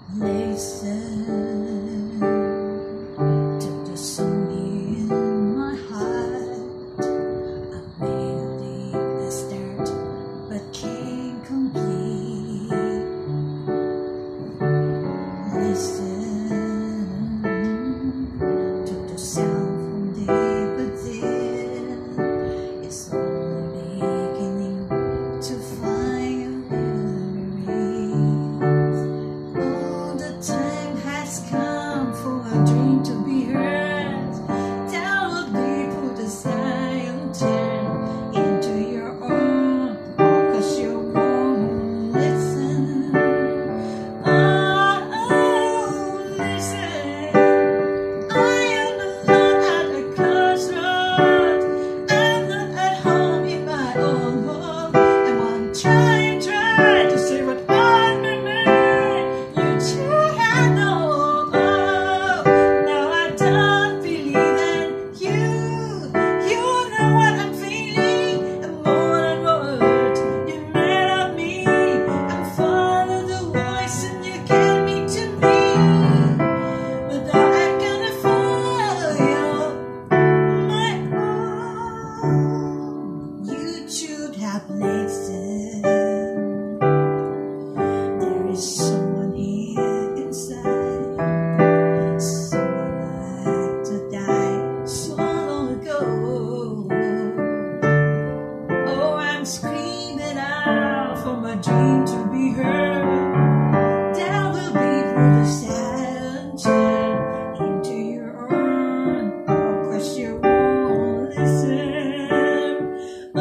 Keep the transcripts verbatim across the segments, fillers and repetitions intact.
Listen to the song in my heart. I made a leap, a start, but can't complete. Listen to the sound from deep within. It's only beginning to find a memory. Time has come for a dream to be heard. Tell the people the silent turn into your own, 'cause you won't listen. Oh, oh, listen. I am alone at a crossroads. I'm not at home in my own home, and I'm trying, trying to see what I'm made. You try. Listen, there is someone here inside, someone like to die so long ago. Oh, I'm screaming out for my dream to be heard. There will be the silent turn into your own, oh, 'cause you won't listen. Oh,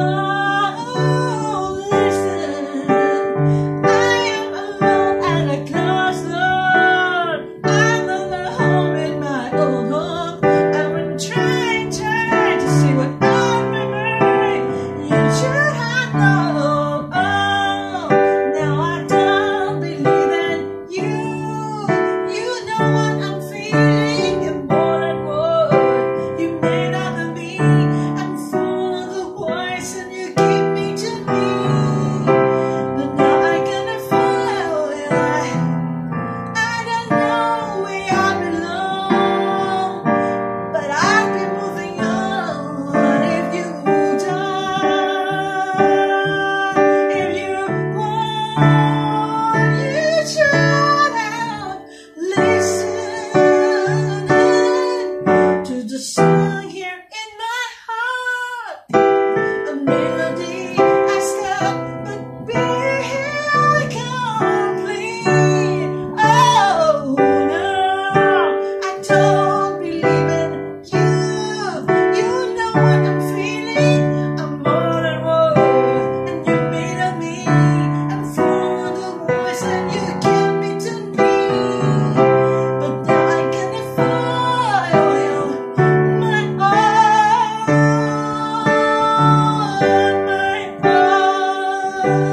the song here in my heart, a melody I start, but barely complete. Oh no, I don't believe in you. You know what I'm feeling. I'm more than words, and you made of me. I'm full of the voice, and you gave me to me. But now I can't follow you. Oh,